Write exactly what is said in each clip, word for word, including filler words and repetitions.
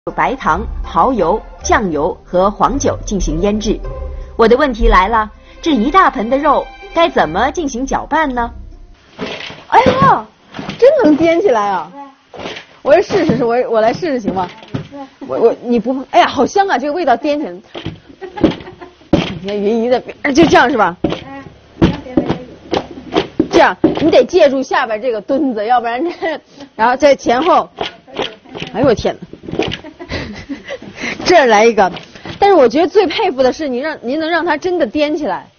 白糖、蚝油、酱油和黄酒进行腌制。我的问题来了，这一大盆的肉该怎么进行搅拌呢？ 哎呀，真能颠起来啊！我来试试，我我来试试行吗？我我你不，哎呀，好香啊！这个味道颠起来。你看云姨在边，就这样是吧？这样，你得借助下边这个墩子，要不然这，然后在前后。哎呦我天哪！这儿来一个，但是我觉得最佩服的是你让您能让它真的颠起来。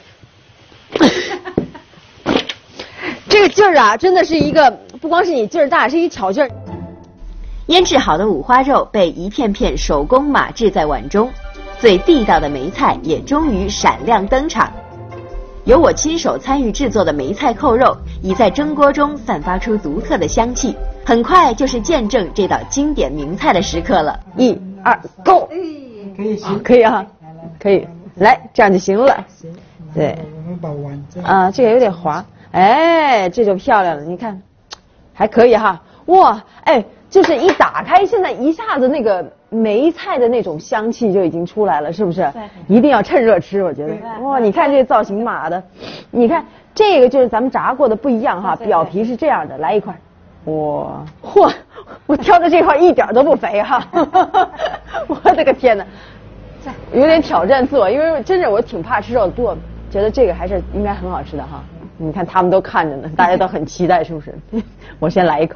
这个劲儿啊，真的是一个不光是你劲儿大，是一巧劲儿。 腌制好的五花肉被一片片手工码制在碗中，最地道的梅菜也终于闪亮登场。由我亲手参与制作的梅菜扣肉已在蒸锅中散发出独特的香气，很快就是见证这道经典名菜的时刻了。一二 ，Go！ 可以行， 可以啊，可以，来这样就行了。对， 我们把碗这样啊，这个有点滑，哎，这就漂亮了。你看，还可以哈。哇，哎，就是一打开，现在一下子那个梅菜的那种香气就已经出来了，是不是？对，一定要趁热吃，我觉得。哇，你看这造型码的，你看这个就是咱们炸过的不一样哈，表皮是这样的，来一块。哇，嚯，我挑的这块一点都不肥哈，我的个天哪，有点挑战自我，因为真是我挺怕吃肉，不过觉得这个还是应该很好吃的哈。你看他们都看着呢，大家都很期待，是不是？我先来一口。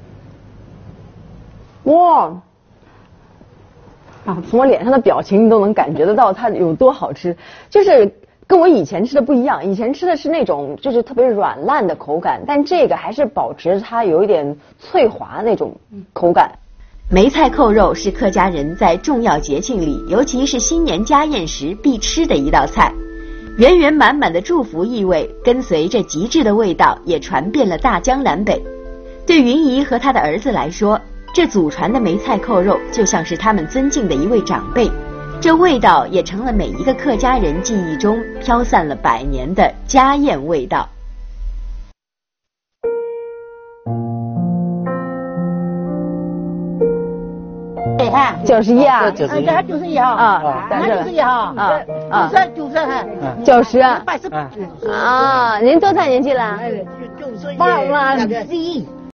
哇，啊，从我脸上的表情你都能感觉得到它有多好吃，就是跟我以前吃的不一样。以前吃的是那种就是特别软烂的口感，但这个还是保持它有一点脆滑那种口感。 梅菜扣肉是客家人在重要节庆里，尤其是新年家宴时必吃的一道菜。圆圆满满的祝福意味跟随着极致的味道也传遍了大江南北。对云姨和她的儿子来说，这祖传的梅菜扣肉就像是他们尊敬的一位长辈，这味道也成了每一个客家人记忆中飘散了百年的家宴味道。 对哈， 九十一啊， 九十一，九十一哈啊， 那九十一哈啊啊，九十九十哈， 九十八十啊，您多大年纪了？ 八十一。